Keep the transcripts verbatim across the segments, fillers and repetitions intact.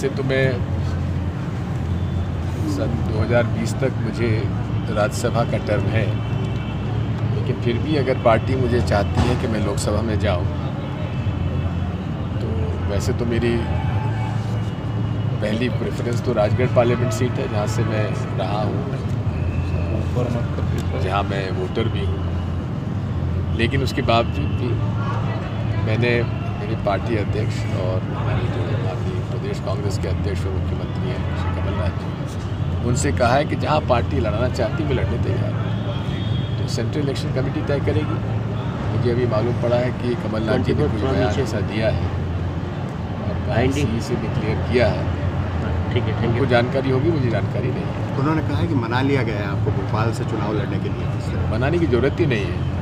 वैसे तो मैं सन दो हज़ार बीस तक मुझे राज्यसभा का टर्म है, लेकिन फिर भी अगर पार्टी मुझे चाहती है कि मैं लोकसभा में जाऊं, तो वैसे तो मेरी पहली प्रेफरेंस तो राजगढ़ पार्लियामेंट सीट है, जहां से मैं रहा हूं, जहां मैं वोटर भी हूं। लेकिन उसके बावजूद भी मैंने मेरे पार्टी अध्यक्ष और मेरे जो अभी प्रदेश कांग्रेस के अध्यक्ष और मुख्यमंत्री हैं श्री कमलनाथ जी, उनसे कहा है कि जहां पार्टी लड़ना चाहती मैं लड़ने तैयार हूँ। तो सेंट्रल इलेक्शन कमेटी तय करेगी। मुझे अभी मालूम पड़ा है कि कमलनाथ जी ने कुछ बयान ऐसा दिया है और सी से डिक्लेयर किया है। ठीक है, उनको जानकारी होगी, मुझे जानकारी नहीं है। उन्होंने कहा है कि मना लिया गया है आपको भोपाल से चुनाव लड़ने के लिए। मनाने की जरूरत ही नहीं है,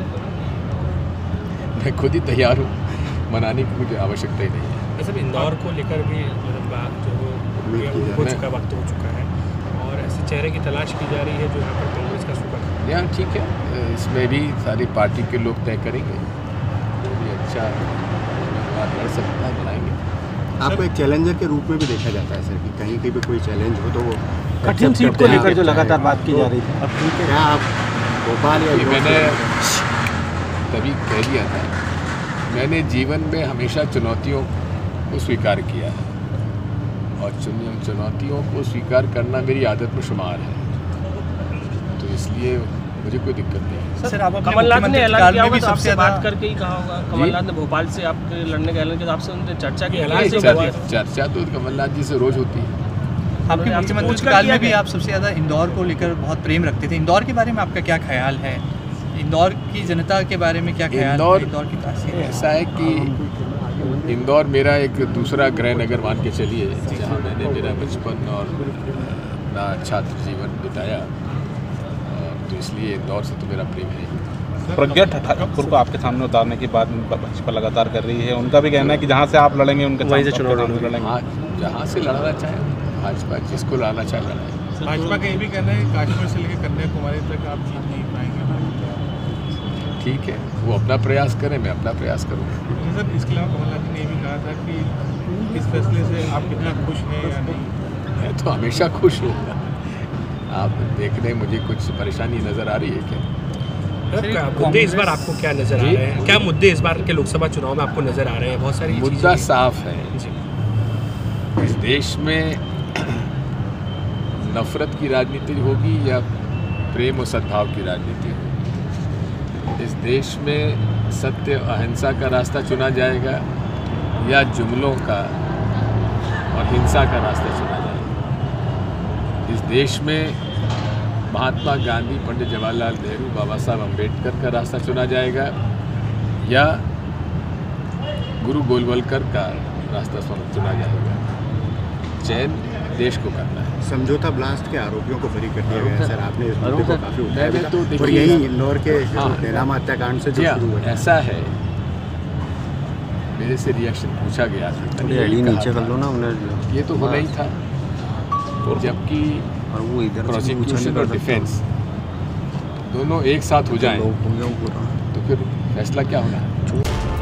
मैं खुद ही तैयार हूँ, मनाने की मुझे आवश्यकता ही नहीं है। सब इंदौर को लेकर भी बात जो हो चुका वक्त हो चुका है और ऐसे चेहरे की तलाश की जा रही है जो यहाँ पर कांग्रेस का सूबा है। यहाँ ठीक है, इसमें भी सारी पार्टी के लोग तय करेंगे, जो भी अच्छा लड़ सकता है बनाएंगे। आपको एक चैलेंजर के रूप में भी देखा जाता है सर, कि कहीं कहीं पे कोई चैलेंज हो तो वो कठिन सीट को लेकर जो लगातार बात की जा रही थी, अब ठीक है, क्या आप भोपाल या मैंने तभी कह दिया था, मैंने जीवन में हमेशा चुनौतियों को स्वीकार किया है और चुनौतियों को स्वीकार करना मेरी आदत में शुमार है, तो इसलिए मुझे कोई दिक्कत नहीं है। सर, आप कमलनाथ ने ऐलान किया होगा तो आपसे बात करके ही कहा होगा। कमलनाथ ने भोपाल से आपके लड़ने का ऐलान किया, आपसे उनसे चर्चा की? ऐलान से चर्चा तो कमलनाथ जी से रोज होती है। आपके मुख्यमंत्री काल में भी आप सबसे ज़्यादा इंदौर को लेकर बहुत प्रेम रखते थे। इंदौर के बारे में आपका क्या ख्याल है? इंदौर की जनता के बारे में क्या ख्याल है? इंदौर की तासीर ऐसा है कि इंदौर मेरा एक दूसरा गृह नगर मान के चलिए, जहाँ मैंने मेरा बचपन और अपना छात्र जीवन बिताया, तो इसलिए इंदौर से तो मेरा प्रेम है। प्रज्ञा ठाकुर को आपके सामने उतारने की बात भाजपा लगातार कर रही है। उनका भी कहना है कि जहाँ से आप लड़ेंगे उनके वहीं से चुनाव लड़ेंगे। हाँ, जहाँ से लड़ना चाहे भाजपा, जिसको लड़ना चाहे लड़ाए। भाजपा का ये भी कहना है काश्मीर से लेकर कन्याकुमारी तक आप जीत नहीं पाएंगे। ठीक है, वो अपना प्रयास करें, मैं अपना प्रयास करूँगा। सर, इसके अलावा कमलनाथ जी ने ये भी कहा था कि इस फैसले से आप कितना खुश हैं या नहीं? मैं तो हमेशा खुश हूँ। आप देखने मुझे कुछ परेशानी नज़र आ रही है क्या? मुद्दे इस बार आपको क्या नजर आ रहे हैं? क्या मुद्दे इस बार के लोकसभा चुनाव में आपको नजर आ रहे हैं? बहुत सारी मुद्दा साफ है, इस देश में नफरत की राजनीति होगी या प्रेम और सद्भाव की राजनीति होगी। इस देश में सत्य अहिंसा का रास्ता चुना जाएगा या जुमलों का और हिंसा का रास्ता चुना जाएगा। इस देश में महात्मा गांधी, पंडित जवाहरलाल नेहरू, बाबा साहब अम्बेडकर का रास्ता चुना जाएगा या गुरु गोलवलकर का रास्ता चुना जाएगा। चयन देश को करना है। समझौता ब्लास्ट के आरोपियों को बरी कर दिया गया सर, आपने इस मुद्दे को काफी उठाया तो और यही इंदौर के डेरामा हत्याकांड से जो शुरू हुआ। ऐसा है, मेरे से रिएक्शन पूछा गया था, नीचे कर लो ना, ये तो होना ही था, जबकि प्रोसिक्यूशन और डिफेंस दोनों एक साथ हो जाएं तो फिर फैसला क्या होना है?